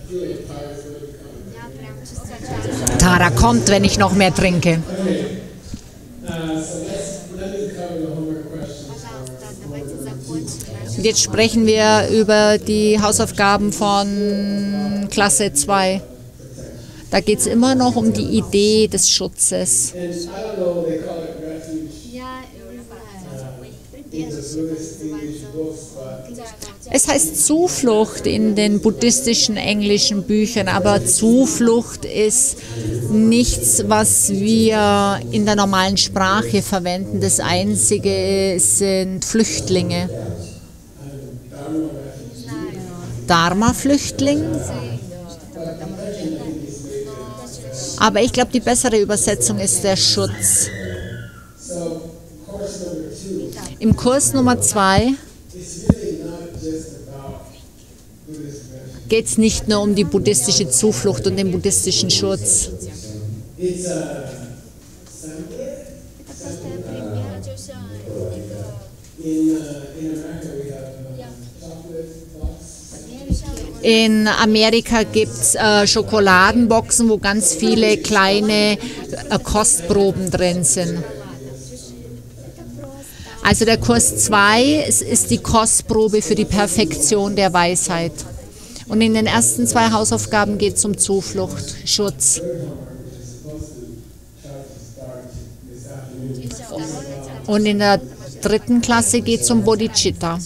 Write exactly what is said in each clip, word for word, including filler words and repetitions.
Tara kommt, wenn ich noch mehr trinke. Und jetzt sprechen wir über die Hausaufgaben von Klasse zwei. Da geht es immer noch um die Idee des Schutzes. Es heißt Zuflucht in den buddhistischen englischen Büchern, aber Zuflucht ist nichts, was wir in der normalen Sprache verwenden. Das Einzige sind Flüchtlinge. Dharma-Flüchtling. Aber ich glaube, die bessere Übersetzung ist der Schutz. Im Kurs Nummer zwei geht es nicht nur um die buddhistische Zuflucht und den buddhistischen Schutz. In Amerika gibt es äh, Schokoladenboxen, wo ganz viele kleine äh, Kostproben drin sind. Also der Kurs zwei ist, ist die Kostprobe für die Perfektion der Weisheit. Und in den ersten zwei Hausaufgaben geht es um Zuflucht, Schutz. Und in der dritten Klasse geht es um Bodhicitta.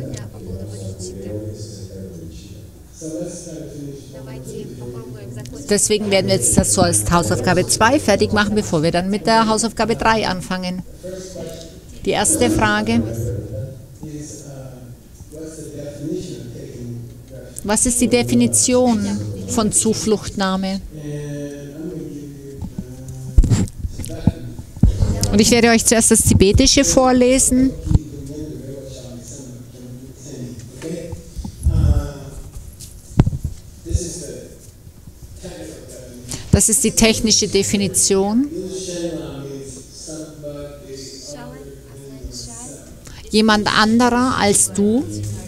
Deswegen werden wir jetzt das so als Hausaufgabe zwei fertig machen, bevor wir dann mit der Hausaufgabe drei anfangen. Die erste Frage: Was ist die Definition von Zufluchtnahme? Und ich werde euch zuerst das Tibetische vorlesen. Das ist die technische Definition. Jemand anderer als du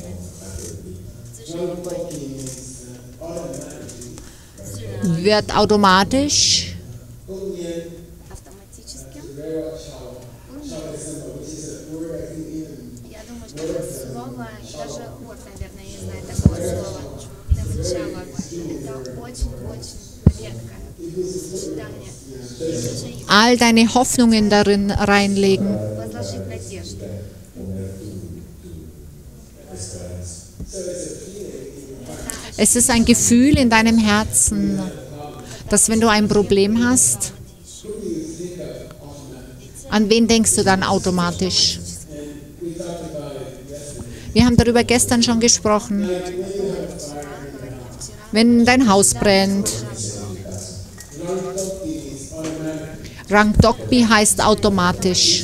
wird automatisch all deine Hoffnungen darin reinlegen. Es ist ein Gefühl in deinem Herzen, dass wenn du ein Problem hast, an wen denkst du dann automatisch? Wir haben darüber gestern schon gesprochen. Wenn dein Haus brennt. Rangdokpi heißt automatisch.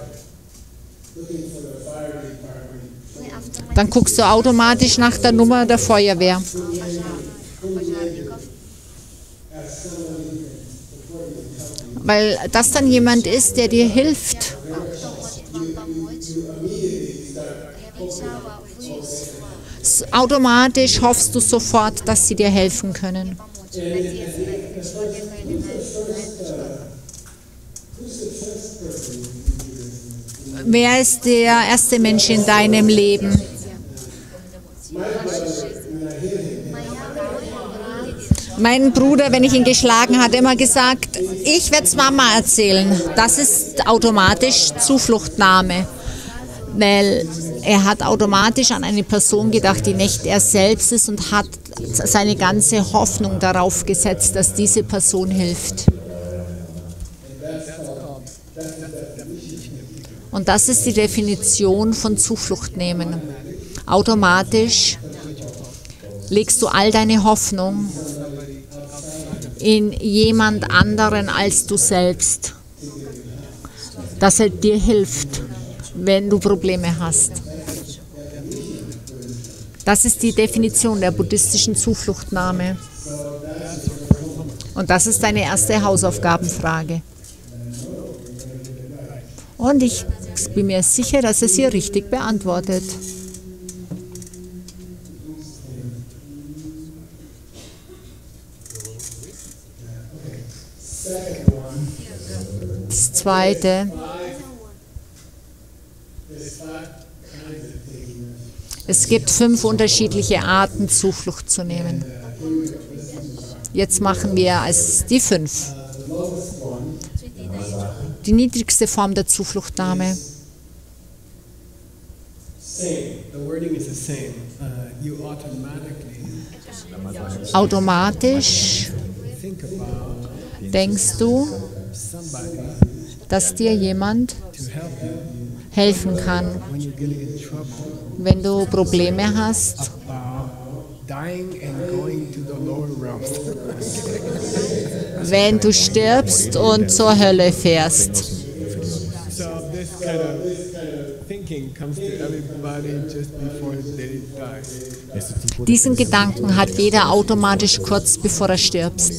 Dann guckst du automatisch nach der Nummer der Feuerwehr. Weil das dann jemand ist, der dir hilft. Automatisch hoffst du sofort, dass sie dir helfen können. Wer ist der erste Mensch in deinem Leben? Mein Bruder, wenn ich ihn geschlagen hatte, immer gesagt, ich werde es Mama erzählen. Das ist automatisch Zufluchtnahme, weil er hat automatisch an eine Person gedacht, die nicht er selbst ist und hat seine ganze Hoffnung darauf gesetzt, dass diese Person hilft. Und das ist die Definition von Zuflucht nehmen. Automatisch legst du all deine Hoffnung in jemand anderen als du selbst, dass er dir hilft, wenn du Probleme hast. Das ist die Definition der buddhistischen Zufluchtnahme. Und das ist deine erste Hausaufgabenfrage. Und ich bin mir sicher, dass es ihr richtig beantwortet. Das Zweite, es gibt fünf unterschiedliche Arten, Zuflucht zu nehmen. Jetzt machen wir als die fünf. Die niedrigste Form der Zufluchtnahme. Automatisch denkst du, dass dir jemand helfen kann, wenn du Probleme hast. Wenn du stirbst und zur Hölle fährst. Diesen Gedanken hat jeder automatisch kurz bevor er stirbt.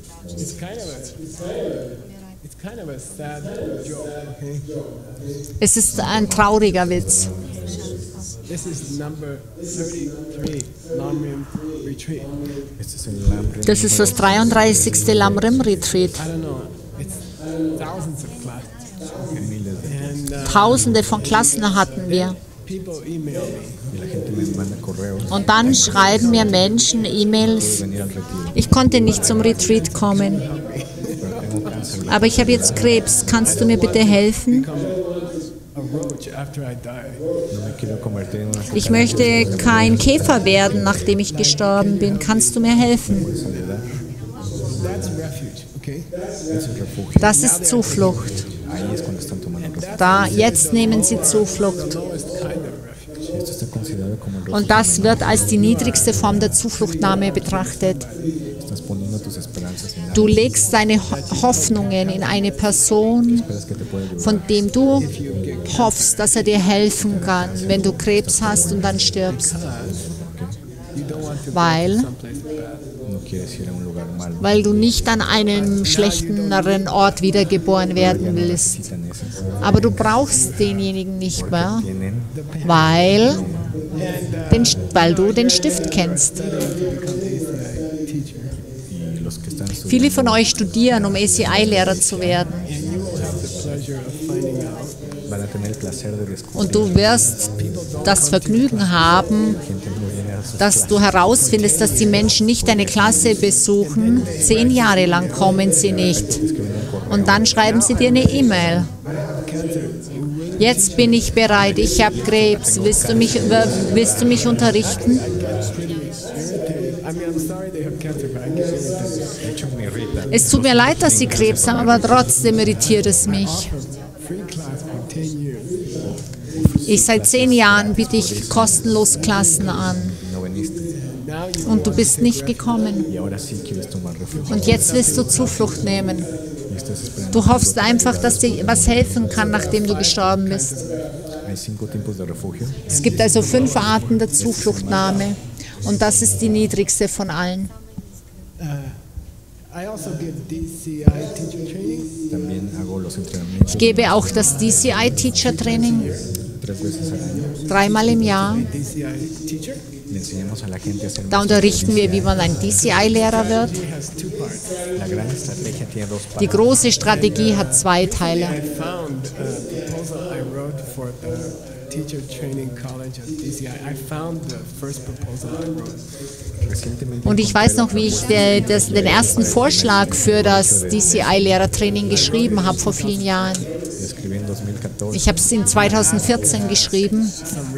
Es ist ein trauriger Witz. Das ist das dreiunddreißigste Lamrim Retreat. Tausende von Klassen hatten wir. Und dann schreiben mir Menschen E-Mails, ich konnte nicht zum Retreat kommen, aber ich habe jetzt Krebs, kannst du mir bitte helfen? Ich möchte kein Käfer werden, nachdem ich gestorben bin, kannst du mir helfen? Das ist Zuflucht. Da, jetzt nehmen sie Zuflucht. Und das wird als die niedrigste Form der Zufluchtnahme betrachtet. Du legst deine Hoffnungen in eine Person, von dem du hoffst, dass er dir helfen kann, wenn du Krebs hast und dann stirbst. Weil, weil du nicht an einem schlechteren Ort wiedergeboren werden willst. Aber du brauchst denjenigen nicht mehr, weil, den, weil du den Stift kennst. Viele von euch studieren, um A C I-Lehrer zu werden. Und du wirst das Vergnügen haben, dass du herausfindest, dass die Menschen nicht deine Klasse besuchen. Zehn Jahre lang kommen sie nicht. Und dann schreiben sie dir eine E-Mail. Jetzt bin ich bereit, ich habe Krebs. Willst du mich, willst du mich unterrichten? Es tut mir leid, dass sie Krebs haben, aber trotzdem irritiert es mich. Ich seit zehn Jahren biete ich kostenlos Klassen an. Und du bist nicht gekommen. Und jetzt willst du Zuflucht nehmen. Du hoffst einfach, dass dir was helfen kann, nachdem du gestorben bist. Es gibt also fünf Arten der Zufluchtnahme. Und das ist die niedrigste von allen. Ich gebe auch das D C I-Teacher-Training dreimal im Jahr. Da unterrichten wir, wie man ein D C I-Lehrer wird. Die große Strategie hat zwei Teile. Und ich weiß noch, wie ich de, das, den ersten Vorschlag für das D C I-Lehrertraining geschrieben habe vor vielen Jahren. Ich habe es in zweitausendvierzehn geschrieben.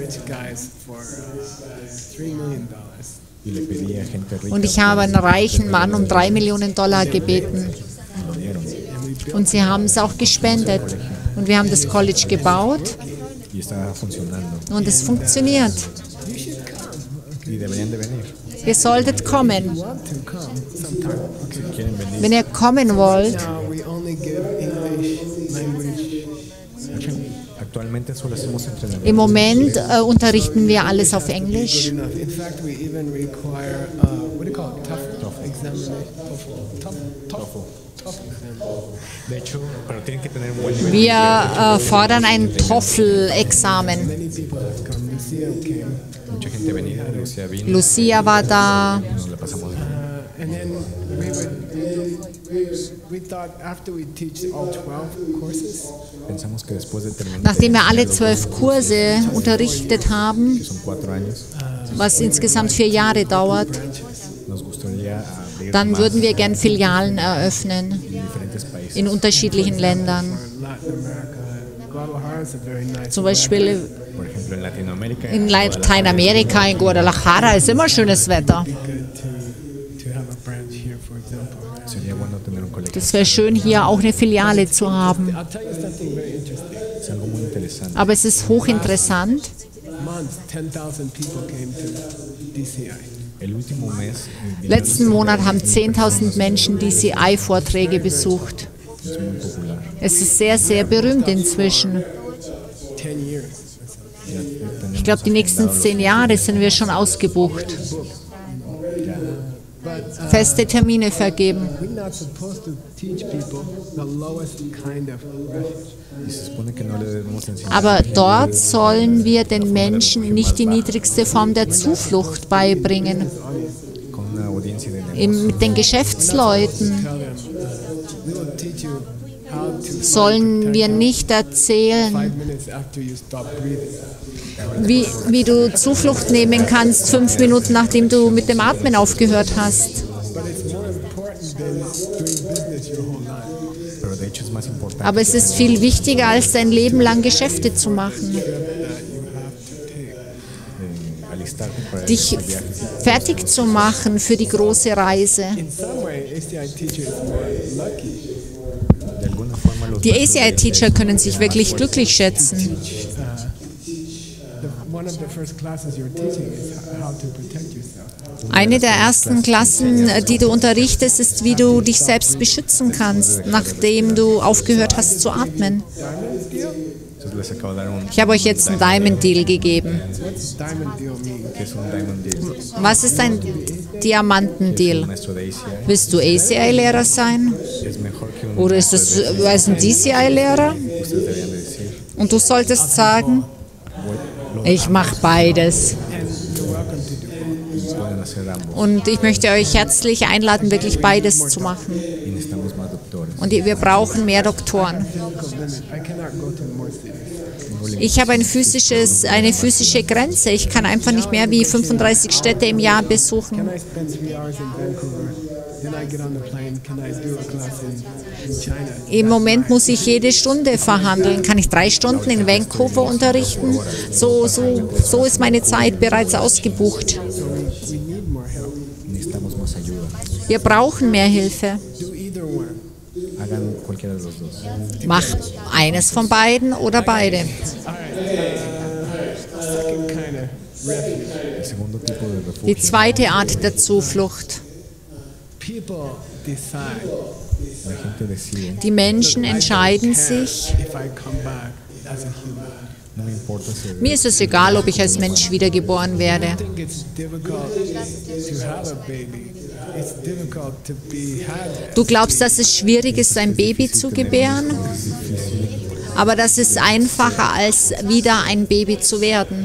Und ich habe einen reichen Mann um drei Millionen Dollar gebeten. Und sie haben es auch gespendet. Und wir haben das College gebaut. Und es funktioniert. Ihr solltet kommen. Wenn ihr kommen wollt, im Moment äh, unterrichten wir alles auf Englisch. Wir äh, fordern ein TOEFL-Examen. Lucia war da. Nachdem wir alle zwölf Kurse unterrichtet haben, was insgesamt vier Jahre dauert, dann würden wir gern Filialen eröffnen in unterschiedlichen Ländern. Zum Beispiel in Lateinamerika, in Guadalajara ist immer schönes Wetter. Das wäre schön, hier auch eine Filiale zu haben. Aber es ist hochinteressant. Letzten Monat haben zehntausend Menschen D C I-Vorträge besucht. Es ist sehr, sehr berühmt inzwischen. Ich glaube, die nächsten zehn Jahre sind wir schon ausgebucht. Feste Termine vergeben. Aber dort sollen wir den Menschen nicht die niedrigste Form der Zuflucht beibringen. Mit den Geschäftsleuten sollen wir nicht erzählen, wie, wie du Zuflucht nehmen kannst, fünf Minuten nachdem du mit dem Atmen aufgehört hast. Aber es ist viel wichtiger, als dein Leben lang Geschäfte zu machen. Dich fertig zu machen für die große Reise. Die A C I-Teacher können sich wirklich glücklich schätzen. Eine der ersten Klassen, die du unterrichtest, ist, wie du dich selbst beschützen kannst, nachdem du aufgehört hast zu atmen. Ich habe euch jetzt einen Diamond Deal gegeben. Was ist ein Diamantendeal? Willst du A C I-Lehrer sein? Oder ist das ist ein D C I-Lehrer? Und du solltest sagen, ich mache beides. Und ich möchte euch herzlich einladen, wirklich beides zu machen. Und wir brauchen mehr Doktoren. Ich habe ein physisches, eine physische Grenze. Ich kann einfach nicht mehr wie fünfunddreißig Städte im Jahr besuchen. Im Moment muss ich jede Stunde verhandeln. Kann ich drei Stunden in Vancouver unterrichten? So, so, so ist meine Zeit bereits ausgebucht. Wir brauchen mehr Hilfe. Mach eines von beiden oder beide. Die zweite Art der Zuflucht. Die Menschen entscheiden sich, mir ist es egal, ob ich als Mensch wiedergeboren werde. Du glaubst, dass es schwierig ist, ein Baby zu gebären? Aber das ist einfacher, als wieder ein Baby zu werden.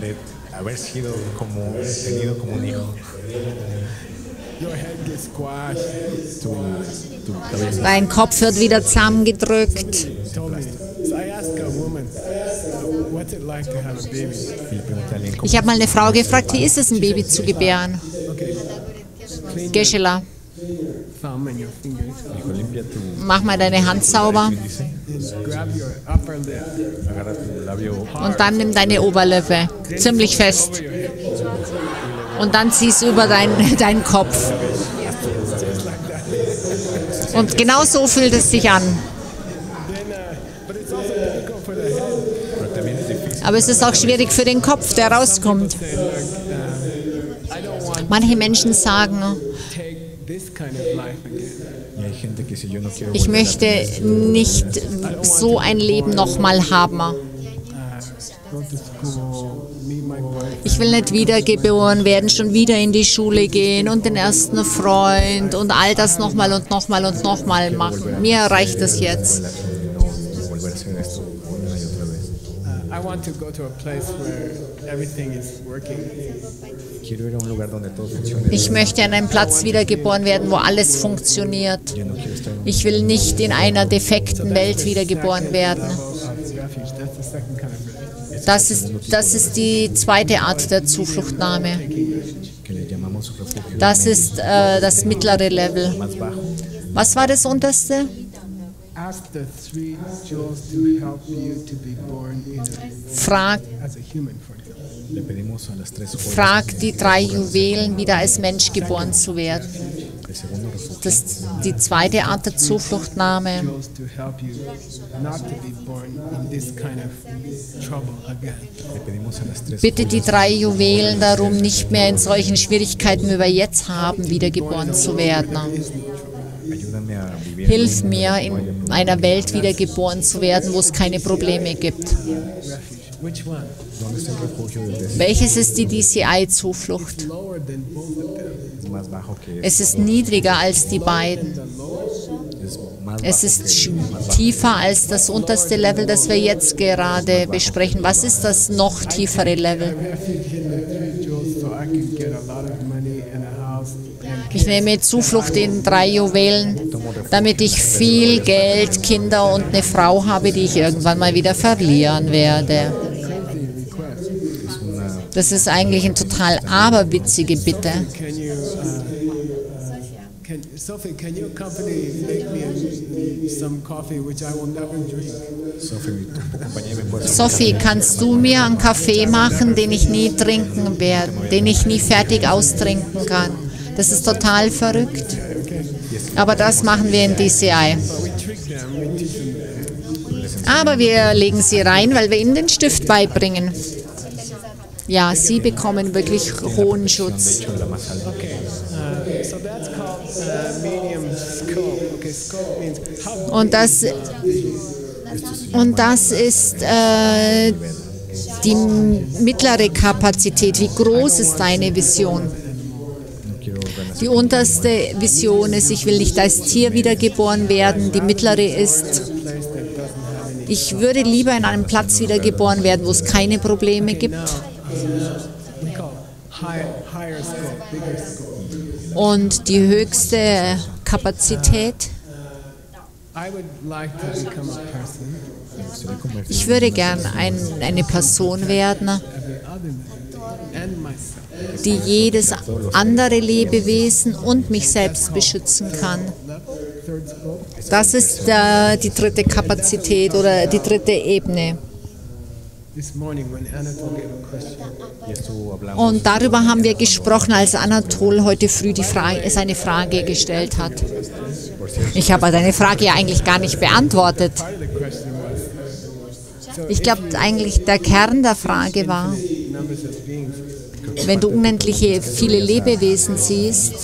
Dein Kopf wird wieder zusammengedrückt. Ich habe mal eine Frau gefragt, wie ist es, ein Baby zu gebären? Geshe-la, mach mal deine Hand sauber. Und dann nimm deine Oberlippe ziemlich fest. Und dann zieh es über deinen dein Kopf. Und genau so fühlt es sich an. Aber es ist auch schwierig für den Kopf, der rauskommt. Manche Menschen sagen, ich möchte nicht so ein Leben nochmal haben. Ich will nicht wiedergeboren werden, schon wieder in die Schule gehen und den ersten Freund und all das nochmal und nochmal und nochmal machen. Mir reicht das jetzt. Ich möchte an einem Platz wiedergeboren werden, wo alles funktioniert. Ich will nicht in einer defekten Welt wiedergeboren werden. Das ist, das ist die zweite Art der Zufluchtnahme. Das ist äh, das mittlere Level. Was war das unterste? Frag, frag die drei Juwelen, wieder als Mensch geboren zu werden. Das ist die zweite Art der Zufluchtnahme. Bitte die drei Juwelen darum, nicht mehr in solchen Schwierigkeiten, wie wir jetzt haben, wiedergeboren zu werden. Hilf mir, in einer Welt wiedergeboren zu werden, wo es keine Probleme gibt. Welches ist die D C I-Zuflucht? Es ist niedriger als die beiden. Es ist tiefer als das unterste Level, das wir jetzt gerade besprechen. Was ist das noch tiefere Level? Ich nehme Zuflucht in drei Juwelen, damit ich viel Geld, Kinder und eine Frau habe, die ich irgendwann mal wieder verlieren werde. Das ist eigentlich eine total aberwitzige Bitte. Sophie, can your company make me some coffee which I will never drink? Sophie, kannst du mir einen Kaffee machen, den ich nie trinken werde, den ich nie fertig austrinken kann? Das ist total verrückt. Aber das machen wir in D C I. Aber wir legen sie rein, weil wir ihnen den Stift beibringen. Ja, sie bekommen wirklich hohen Schutz. Und das, und das ist äh, die mittlere Kapazität. Wie groß ist deine Vision? Die unterste Vision ist, ich will nicht als Tier wiedergeboren werden. Die mittlere ist, ich würde lieber in einem Platz wiedergeboren werden, wo es keine Probleme gibt. Und die höchste Kapazität. Ich würde gern ein, eine Person werden, die jedes andere Lebewesen und mich selbst beschützen kann. Das ist äh, die dritte Kapazität oder die dritte Ebene. Und darüber haben wir gesprochen, als Anatol heute früh die Frage, seine Frage gestellt hat. Ich habe deine Frage ja eigentlich gar nicht beantwortet. Ich glaube eigentlich, der Kern der Frage war, wenn du unendliche viele Lebewesen siehst,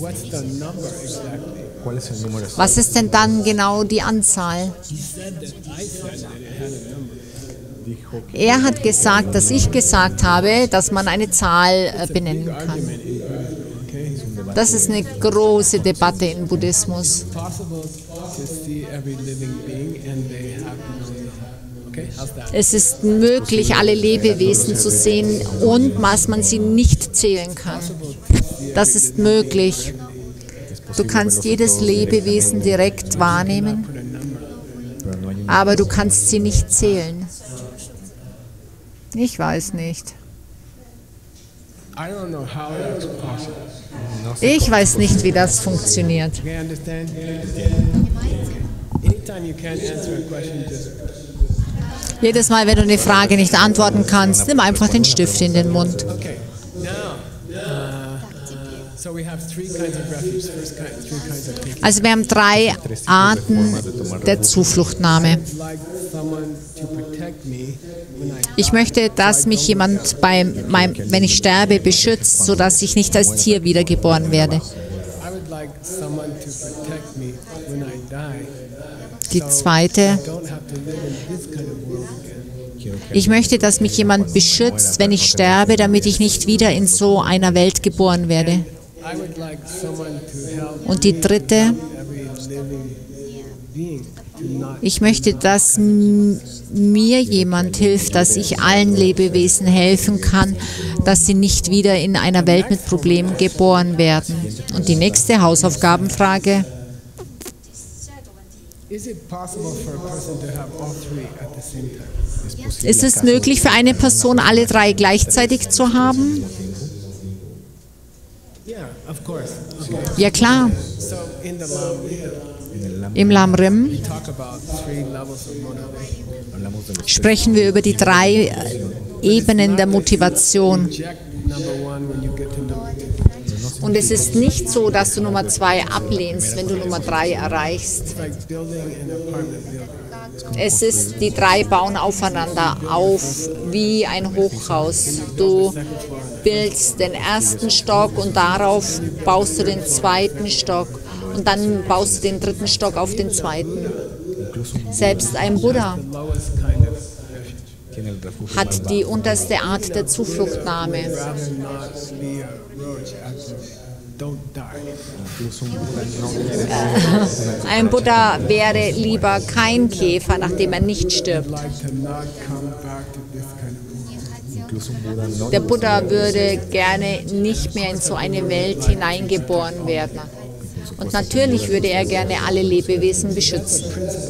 was ist denn dann genau die Anzahl? Er hat gesagt, dass ich gesagt habe, dass man eine Zahl benennen kann. Das ist eine große Debatte im Buddhismus. Es ist möglich, alle Lebewesen zu sehen und dass man sie nicht zählen kann. Das ist möglich. Du kannst jedes Lebewesen direkt wahrnehmen, aber du kannst sie nicht zählen. Ich weiß nicht. Ich weiß nicht, wie das funktioniert. Jedes Mal, wenn du eine Frage nicht antworten kannst, nimm einfach den Stift in den Mund. Also wir haben drei Arten der Zufluchtnahme. Ich möchte, dass mich jemand, bei meinem, wenn ich sterbe, beschützt, sodass ich nicht als Tier wiedergeboren werde. Die zweite, ich möchte, dass mich jemand beschützt, wenn ich sterbe, damit ich nicht wieder in so einer Welt geboren werde. Und die dritte, being to not. Ich möchte, dass m- mir jemand hilft, dass ich allen Lebewesen helfen kann, dass sie nicht wieder in einer Welt mit Problemen geboren werden. Und die nächste Hausaufgabenfrage: Is it possible for a person to have all three at the same time? Ist es möglich für eine Person, alle drei gleichzeitig zu haben? Yeah, of course. Okay. Ja klar. So in the Lamrim, Im Lamrim we talk about three levels of motivation. sprechen wir über die drei Ebenen der Motivation. Reject number one when you get to number two. Und es ist nicht so, dass du Nummer zwei ablehnst, wenn du Nummer drei erreichst. It's like building an apartment building. Es ist, die drei bauen aufeinander auf wie ein Hochhaus. Du bildest den ersten Stock und darauf baust du den zweiten Stock und dann baust du den dritten Stock auf den zweiten. Selbst ein Buddha The lowest kind of refuge. hat die unterste Art der Zufluchtnahme. Rather not be a roach after don't die. Ein Buddha wäre lieber kein Käfer, nachdem er nicht stirbt. Like to not come back to this kind of world. Der Buddha würde gerne nicht mehr in so eine Welt hineingeboren werden. Und natürlich würde er gerne alle Lebewesen beschützen.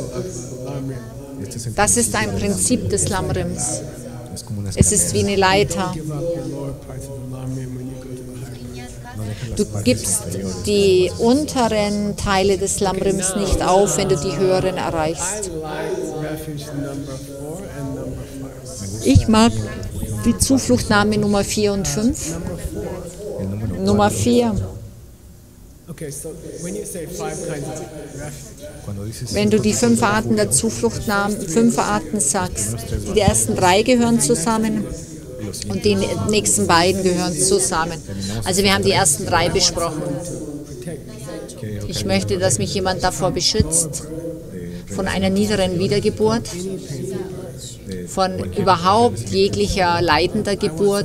Das ist ein Prinzip des Lamrims. Es ist wie eine Leiter. Give up the lower parts of the Lamrim when you go to the higher. Du gibst die unteren Teile des Lamrims nicht auf, wenn du die höheren I erreichst. like refuge number four and number five. Ich mag die Zufluchtnahme Nummer vier und fünf. Nummer vier. Okay, so when you say five kinds of refuge, Wenn du die fünf Arten der Zufluchtnahme, fünf Arten sagst, die ersten drei gehören zusammen und die nächsten beiden gehören zusammen. Also wir haben die ersten drei besprochen. Ich möchte, dass mich jemand davor beschützt, von einer niederen Wiedergeburt, von überhaupt jeglicher leidender Geburt.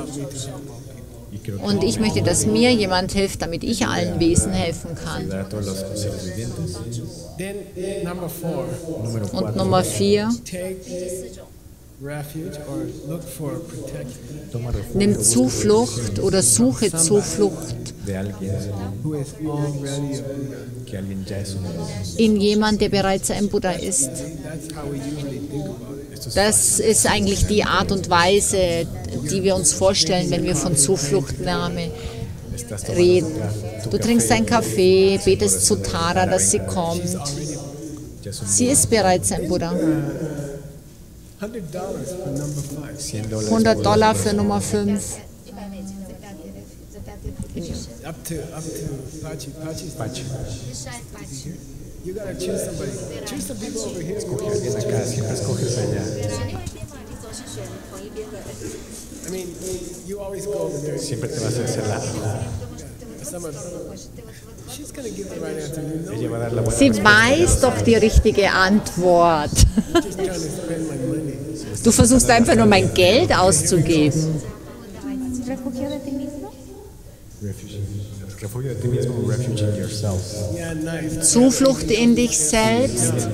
Und ich möchte, dass mir jemand hilft, damit ich allen Wesen helfen kann. then number four, Und Nummer vier, take refuge or look for protection nimm Zuflucht oder suche Zuflucht who is already a Buddha. in jemand, der bereits ein Buddha ist. That's how we usually think about it. Das ist eigentlich die Art und Weise, die wir uns vorstellen, wenn wir von Zufluchtnahme reden. Du trinkst einen Kaffee, betest zu Tara, dass sie kommt. Sie ist bereits ein Buddha. Hundred dollars for number five. hundert Dollar für Nummer fünf. Up to up to Pachi. Pachi's You gotta choose somebody. Choose some people over here. I mean, you always go over there. Siempre te vas a hacer la... Some of she's gonna give the right answer. You know, Ella va a dar la buena Sie weiß doch die richtige Antwort. just trying to spend my money. Du versuchst einfach nur mein Geld auszugeben. Refugio de ti mismo. refuge. Refugio de ti mismo, refuge in yourself. Yeah, nice. Zuflucht in dich selbst. You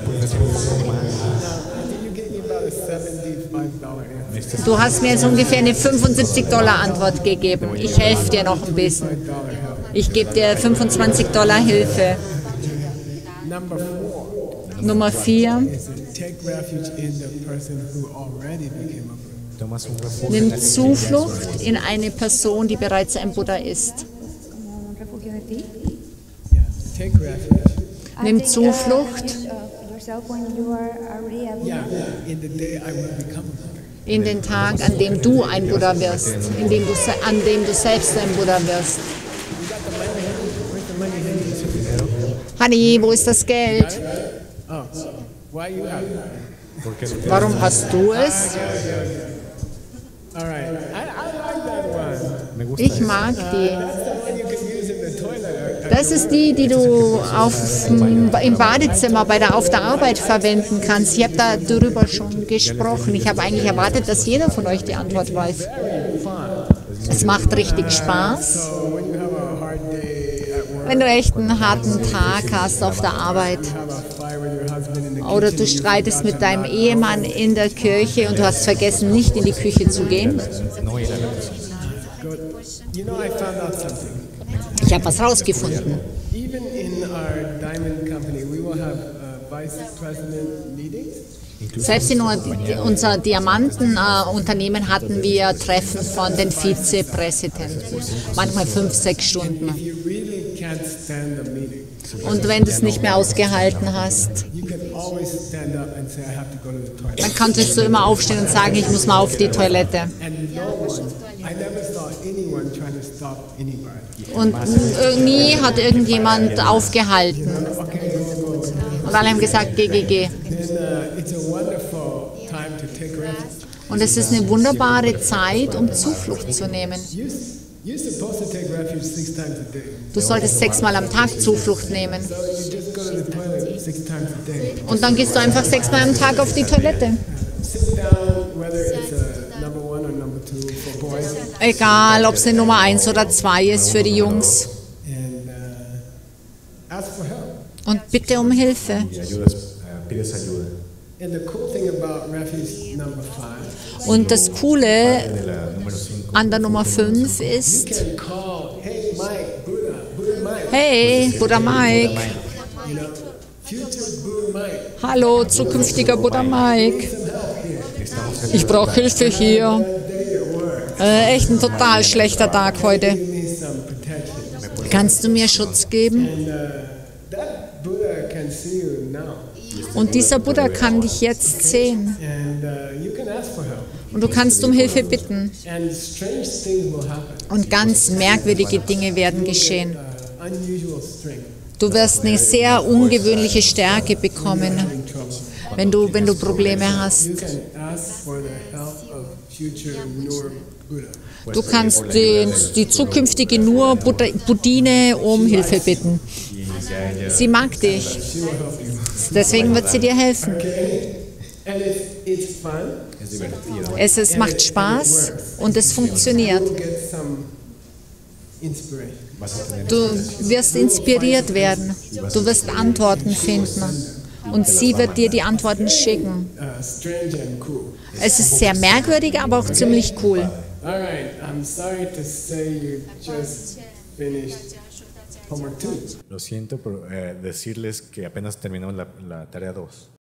gave me about a seventy-five dollar answer. Du hast mir jetzt ungefähr eine fünfundsiebzig Dollar Antwort gegeben. Ich helfe dir noch ein bisschen. Dollar help. Ich gebe dir fünfundzwanzig Dollar Hilfe. Number four Nummer vier. is to take refuge in the person who already became a Buddha. Tomas un refugio. Nimm Zuflucht in eine Person, die bereits ein Buddha ist. Como un refugio de ti. Yeah, take refuge. I Nimm think, Zuflucht. Uh, of yourself when you are already a Buddha. Yeah, in the day I will become a Buddha. In den Tag, an dem du ein Buddha wirst, in dem du, se- an dem du selbst ein Buddha wirst. Honey, wo ist das Geld? Oh, why you have it? Warum hast du es? All right, I, I like that one. Ich mag die. That's the one you can use in the toilet. Das ist die, die du auf, im Badezimmer bei der, auf der Arbeit verwenden kannst. Ich habe da darüber schon gesprochen. Ich habe eigentlich erwartet, dass jeder von euch die Antwort weiß. Es macht richtig Spaß. So when you have a hard day at work wenn du echt einen harten Tag hast auf der Arbeit oder du streitest mit deinem Ehemann in der Kirche und du hast vergessen, nicht in die Küche zu gehen. No ir a la cocina. You know, I found out something. Ich habe was rausgefunden. Even in our diamond company, we will have uh, vice president meetings. Selbst in unser Diamantenunternehmen hatten wir Treffen von den Vizepräsidenten, manchmal fünf, sechs Stunden. If you really can't stand the meeting, Und wenn du es nicht mehr ausgehalten hast, you can always stand up and say, I have to go to the toilet. dann konntest du immer aufstehen und sagen, ich muss mal auf die Toilette. And no one, I never saw anyone trying to stop anybody. Und nie hat irgendjemand aufgehalten. Okay, go, go, go. Und alle haben gesagt, geh, geh, geh. Then uh, it's a wonderful time to take refuge. Und es ist eine wunderbare Zeit, um Zuflucht zu nehmen. You, you're supposed to take refuge six times a day. Du solltest sechsmal am Tag Zuflucht nehmen. So you just go to the toilet six times a day. Und dann gehst du einfach sechsmal am Tag auf die Toilette. Sit down, whether it's a number one or number two for boys. Egal, ob es eine Nummer eins oder zwei ist für die Jungs. And uh, ask for help. Und bitte um Hilfe. Y ayudas, eh, pides ayuda. And the cool thing about refuge number five, Und das Coole De la número cinco. an der Nummer fünf you ist, can call, hey Mike, Buddha, Buddha Mike, hey, Buddha Mike, you know, future Buddha Mike, hallo, zukünftiger Buddha Mike, some help here. ich brauche Hilfe hier. Bad day at work, Äh, echt ein total schlechter Tag heute. give me some protection. Kannst du mir Schutz geben? And uh, that Buddha can see you now. Und dieser Buddha kann dich jetzt sehen. And uh, you can ask for help. Und du kannst um Hilfe bitten. And strange things will happen. Und ganz merkwürdige Dinge werden geschehen. Uh, unusual strength. Du wirst eine sehr ungewöhnliche Stärke bekommen, Having trouble. wenn du, wenn du Probleme hast. You can ask for the help of future Nur Buddha. Du kannst die, die zukünftige Nur Buddha- Buddhine um Hilfe bitten. Y ya ella Sie mag dich. She will help you. Deswegen wird sie dir helfen. And it's, it's fun. es divertido. Es, es macht Spaß und es funktioniert. You'll get some inspiration. Vas a tener Du wirst inspiriert werden. Du wirst Antworten finden. Und sie wird dir die Antworten schicken. Uh, strange and cool. Es ist sehr merkwürdig, aber auch ziemlich cool. All right. I'm sorry to say you just finished homework two. Lo siento por eh, decirles que apenas terminamos la, la tarea dos.